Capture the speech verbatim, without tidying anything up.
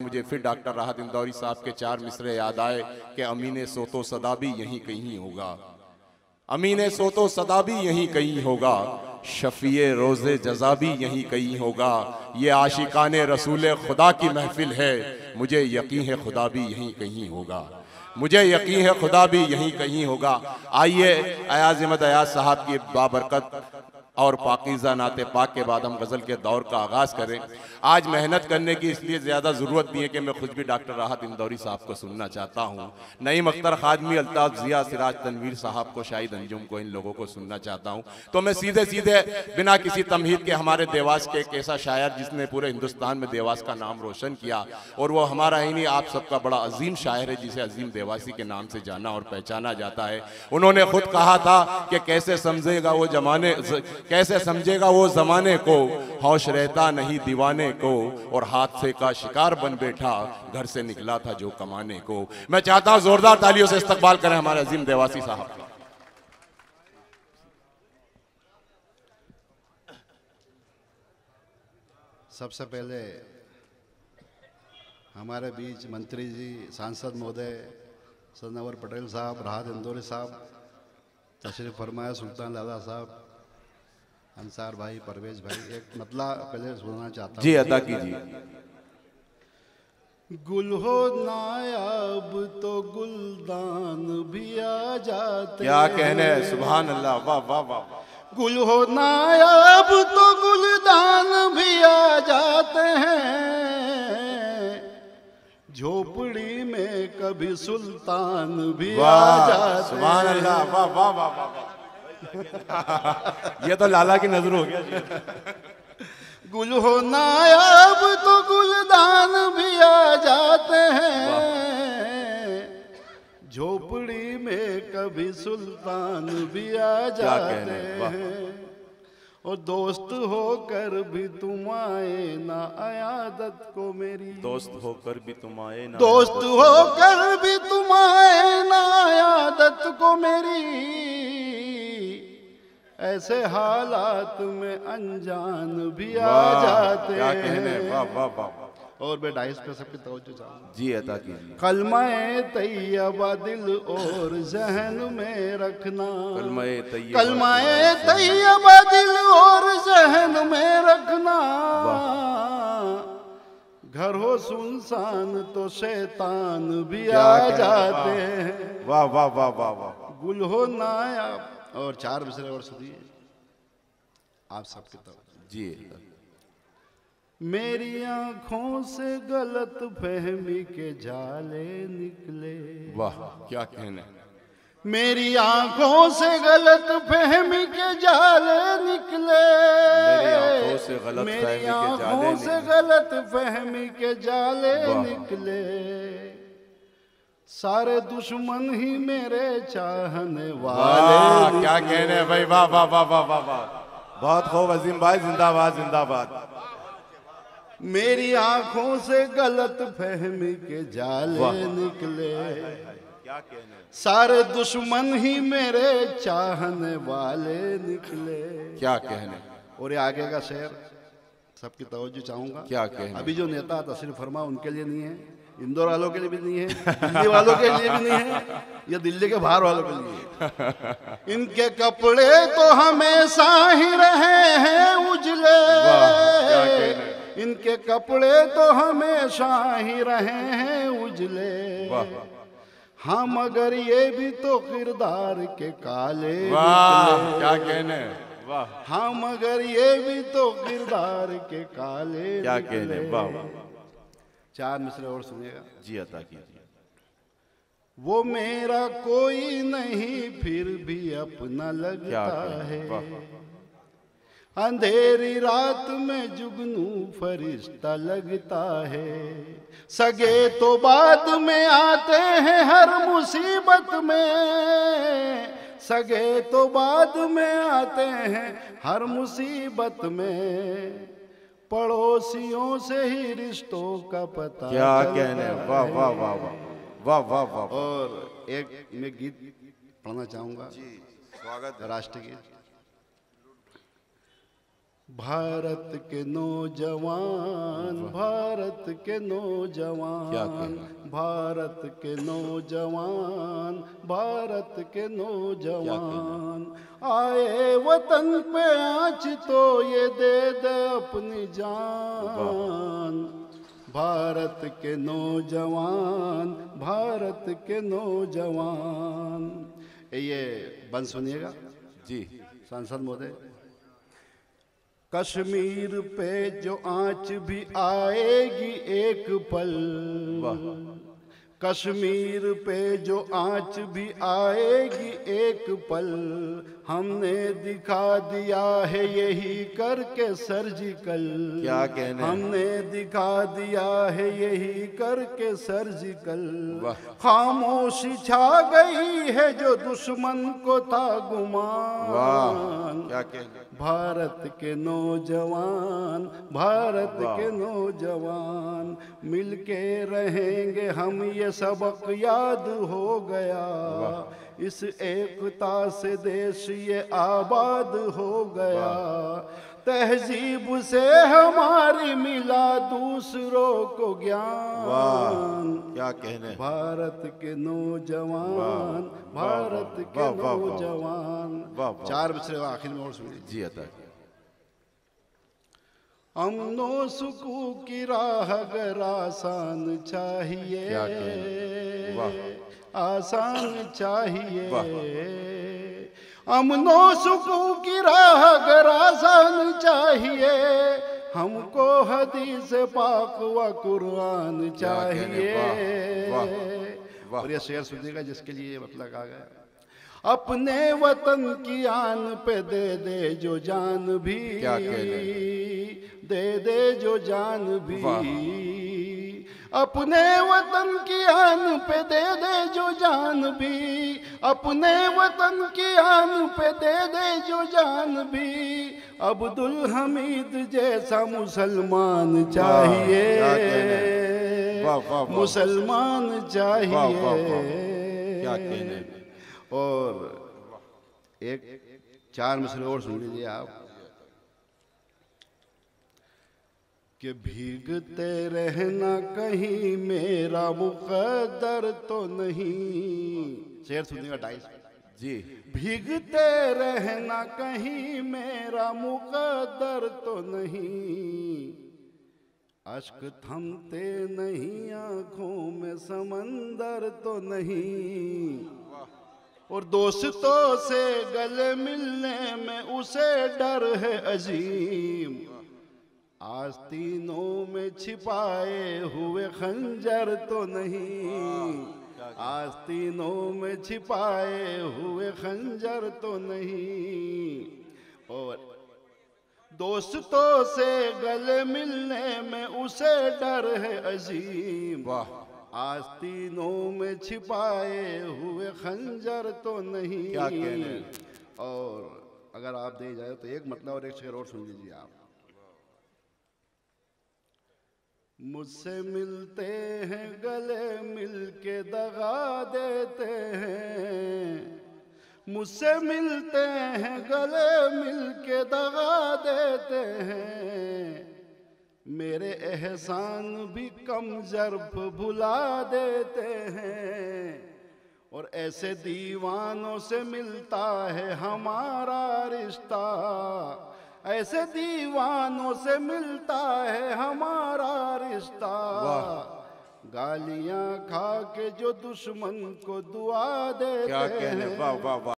मुझे फिर डॉक्टर राहत इंदौरी साहब के चार मिसरे याद आए कि अमीने सोतो सदा भी यहीं कहीं होगा, अमीने सोतो सदा भी यहीं कहीं होगा, शफीए रोज़े जज़ा भी यहीं कहीं होगा। ये आशिकाने रसूल खुदा की महफिल है, मुझे यकीन है खुदा भी यहीं कहीं होगा, मुझे यकीन है खुदा भी यहीं कहीं होगा। आइए अयाज अहमद अयाज साहब की बाबरकत और पाकीज़ा नाते पाक के बाद हम गज़ल के दौर का आगाज़ करें। आज मेहनत करने की इसलिए ज़्यादा ज़रूरत नहीं है कि मैं खुद भी डॉक्टर राहत इंदौरी साहब को सुनना चाहता हूँ, नईम अख्तर खादमी, अल्ताफ़ ज़िया, सिराज तनवीर साहब को, शाहिद अंजुम को, इन लोगों को सुनना चाहता हूँ। तो मैं सीधे सीधे बिना किसी तमहीद के हमारे देवास के एक ऐसा शायर जिसने पूरे हिंदुस्तान में देवास का नाम रोशन किया, और वो हमारा ही नहीं आप सबका बड़ा अजीम शायर है जिसे अजीम देवासी के नाम से जाना और पहचाना जाता है। उन्होंने खुद कहा था कि कैसे समझेगा वो जमाने कैसे समझेगा वो जमाने को, होश रहता नहीं दीवाने को, और हादसे का शिकार बन बैठा घर से निकला था जो कमाने को। मैं चाहता हूं जोरदार तालियों से इस्तकबाल करें हमारे अजीम देवासी साहब का। सबसे पहले हमारे बीच मंत्री जी, सांसद महोदय सरनवर पटेल साहब, राहत इंदौरी साहब तशरीफ फरमाया, सुल्तान लाला साहब, अंसार भाई, परवेज भाई, एक मतला पहले सुनाना चाहता हूँ। जी अदा कीजिए। गुल हो नायाब तो गुलदान भी आ जाते, क्या कहने, सुभान अल्लाह, वाह वाह वाह। गुल हो नायाब तो गुलदान भी आ जाते हैं, झोपड़ी में कभी सुल्तान भी आ जाते हैं। सुभान अल्लाह, वाह वाह वाह वाह। ये तो लाला की नजर हो गया। गुल हो नायाब तो गुलदान भी आ जाते हैं, झोपड़ी में कभी सुल्तान भी आ जाते हैं, और दोस्त होकर भी तुम आए ना आयादत को मेरी, दोस्त होकर भी तुम आए ना, दोस्त होकर भी तुम आए ना आयादत को मेरी, ऐसे हालात में अनजान भी आ जाते क्या कहने, वाह वाह वाह। और मैं डाइस पे सबकी तवज्जो चाहूंगा। जी अता कीजिए। कलमाए तैयबा दिल और जहन में रखना, कलमाए तैयबा, कलमाए तैयबा दिल और जहन में रखना, घर हो सुनसान तो शैतान भी आ जाते हैं। वाह वाह वाह वाह वाह। गुल हो नायाब, और चार मिसरे और सुनिए आप सबकी तरफ। जी। मेरी आंखों से गलत फहमी के जाले निकले, वाह क्या कहने, मेरी आंखों से गलत फहमी के जाले निकले, मेरी आंखों से गलत मेरी आंखों से गलत फहमी के जाले निकले, सारे दुश्मन ही मेरे चाहने वाले। क्या कहने भाई, वाह वाह वाह वाह वाह वाह, बहुत खूब अजीम भाई, जिंदाबाद जिंदाबाद। मेरी आंखों से गलत फहमी के जाले निकले, क्या कहने, सारे दुश्मन ही मेरे चाहने वाले निकले। क्या कहने। और ये आगे का शेर सबकी तवज्जो चाहूंगा। क्या कहने। अभी जो नेता तशरीफ फरमा उनके लिए नहीं है, इंदौर वालों के लिए भी नहीं है, दिल्ली वालों के लिए भी नहीं है, या दिल्ली के बाहर वालों के लिए। इनके कपड़े तो हमेशा ही रहे हैं उजले, इनके कपड़े तो हमेशा ही रहे हैं उजले, हाँ मगर ये भी तो किरदार के काले। वाह क्या कहने, वाह। हाँ मगर ये भी तो किरदार के काले। क्या कहने, वाह। चार मिसरे और सुनिएगा। जी अता कीजिए। वो मेरा कोई नहीं फिर भी अपना लगता है, अंधेरी रात में जुगनू फरिश्ता लगता है, सगे तो बाद में आते हैं हर मुसीबत में, सगे तो बाद में आते हैं हर मुसीबत में, पड़ोसियों से ही रिश्तों का पता। क्या कहने, वाह वाह वाह वाह वाह वाह वाह। और एक मैं गीत पढ़ना चाहूंगा, जी स्वागत, राष्ट्रगीत। भारत के नौजवान, भारत के क्या नौजवान, कहना? भारत के नौजवान, भारत के नौजवान, आए वतन पे आँच तो ये दे दे अपनी जान। भारत के नौजवान, भारत के नौजवान। ये बंद सुनिएगा जी। सांसद महोदय। कश्मीर पे जो आँच भी आएगी एक पल, कश्मीर पे जो आँच भी आएगी एक पल, हमने दिखा दिया है यही करके सर्जिकल। क्या कहने? हमने दिखा दिया है यही करके सर्जिकल। खामोशी छा गई है जो दुश्मन को था गुमान। क्या कहने? भारत के नौजवान, भारत के नौजवान, मिलके रहेंगे हम ये सबक याद हो गया। इस एकता से देश ये आबाद हो गया। तहजीब से हमारी मिला दूसरों को ज्ञान। क्या कहने? भारत के नौजवान, भारत के नौजवान। चार मिसरे आखिर में और सुनिए जी। अता अमनो सुकून की राह अगर आसान चाहिए, क्या कहने? वाह। आसान चाहिए। अमनो सुकून की राह अगर आसान चाहिए, हमको हदीस पाक व कुरान चाहिए। वाह, वाह, वाह। और ये शेर सुनिएगा जिसके लिए ये मतलब आ गया। अपने वतन की आन पे दे दे जो जान भी, क्या कहने? दे दे जो जान भी। अपने वतन की आन पे दे दे जो जान भी, अपने वतन की आन पे दे दे जो जान भी। अब्दुल हमीद जैसा मुसलमान चाहिए, मुसलमान चाहिए। क्या कहने? और एक चार मिसरे और सुन लीजिए आप कि भीगते रहना कहीं मेरा मुकद्दर तो नहीं। शेर सुनिएगा ढाई जी। भीगते रहना कहीं मेरा मुकद्दर तो नहीं, अश्क थमते नहीं आंखों में समंदर तो नहीं। और दोस्तों से गले मिलने में उसे डर है अजीम, आस्तीनों में छिपाए हुए खंजर तो नहीं, आस्तीनों में छिपाए हुए खंजर तो नहीं। और दोस्तों से गले मिलने में उसे डर है अजीम, वाह। आस्तीनों में छिपाए हुए खंजर तो नहीं। क्या कहने? और अगर आप दे जाए तो एक मतलब और एक शेर और सुन लीजिए आप। मुझसे मिलते हैं गले मिलके दगा देते हैं, मुझसे मिलते हैं गले मिलके दगा देते हैं। मेरे एहसान भी कम ज़र्फ भुला देते हैं। और ऐसे दीवानों से मिलता है हमारा रिश्ता, ऐसे दीवानों से मिलता है हमारा रिश्ता। गालियां खा के जो दुश्मन को दुआ देते क्या कहने? हैं, वाह वाह वाह।